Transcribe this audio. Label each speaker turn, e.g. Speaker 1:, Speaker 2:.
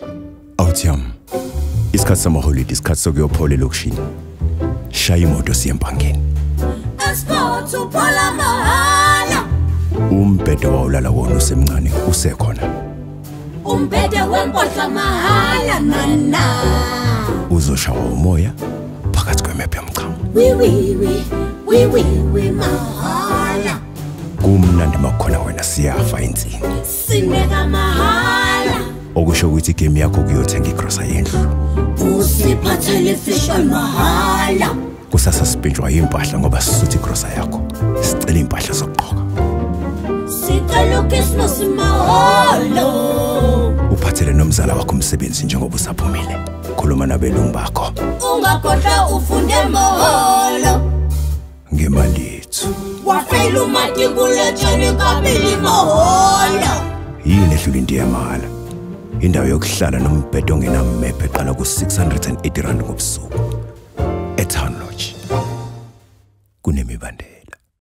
Speaker 1: Awuthiyam. Isikhathi samaholiday isikhathi sokuyophola elokushini. Shaya imoto siye empangeni.
Speaker 2: Esport uphola mahala.
Speaker 1: Umbhede wawulala wona usemncane usekhona.
Speaker 2: Umbhede wempahla mahala nana.
Speaker 1: Uzoshawa umoya phakathi kwemephe yomchamo.
Speaker 2: We mahala.
Speaker 1: Kumnandi makhona wena siyafa insini.
Speaker 2: Sineka mahala.
Speaker 1: Okusho ukuthi igame yakho kuyothenga igrosa yendlu.
Speaker 2: Usiphathele fashion mahala.
Speaker 1: Kusasa sibinjwa impahla ngoba sisuthi igrosa yakho. Sicela impahla zokugqoka.
Speaker 2: Sicela uKrismas maholo.
Speaker 1: Uphathele nomzala wakho umsebenzi njengoba usaphumile. Khuluma nabelungu bakho.
Speaker 2: Ungakhohlwa ufunde maholo.
Speaker 1: Ngemali yethu.
Speaker 2: Wafela umati kuletheni kabili maholo.
Speaker 1: Yini edlula into yemali? Indawo yokuhlala nombhedo ongenamephe eqala ku680 rand ngobusuku. eTown Lodge. Kunemibandela.